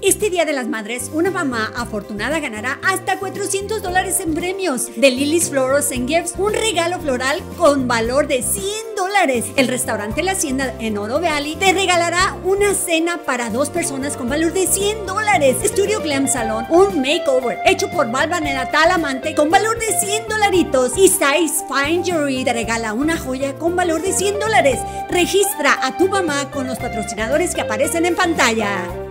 Este Día de las Madres, una mamá afortunada ganará hasta $400 en premios. De Lily's Florals and Gifts, un regalo floral con valor de $100. El restaurante La Hacienda en Oro Valley te regalará una cena para 2 personas con valor de $100. Studio Glam Salon, un makeover hecho por Valvanera Talamante con valor de $100. Y Size Fine Jewelry te regala una joya con valor de $100. Registra a tu mamá con los patrocinadores que aparecen en pantalla.